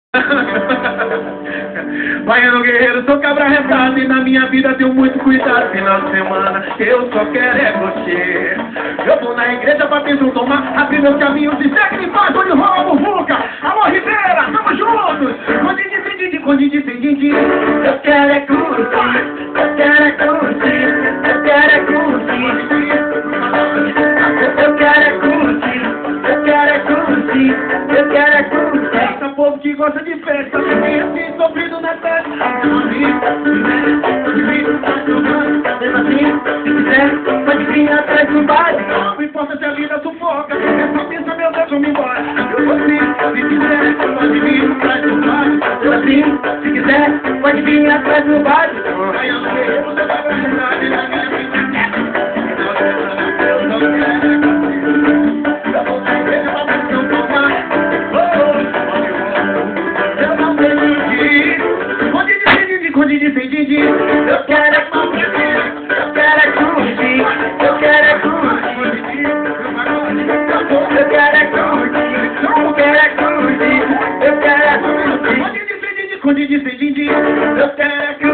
Baiano guerreiro, sou cabra retado e na minha vida tenho muito cuidado. Final de semana eu só quero é você. Eu vou na igreja pra Pedro tomar, abrir meus caminhos e sacrifício onde rola a muvuca. Alô Ribeira, tamo juntos. Condide, eu quero é curtir, eu quero é curtir, eu quero é curtir. Eu quero é curtir, eu quero é curtir, eu quero é curtir. Essa povo que gosta de festa, assim, sofrido na festa. Se quiser, pode vir atrás do baile. Não importa se a vida sufoca, é só pensa, meu Deus, vamos embora. Se quiser, pode vir atrás do baile. Se quiser, pode vir atrás do baile. Você vai pra verdade na minha vida. Eu quero é curtir, eu quero é curtir, eu quero é curtir, eu quero é curtir, eu quero é curtir, eu quero é curtir, eu quero é curtir.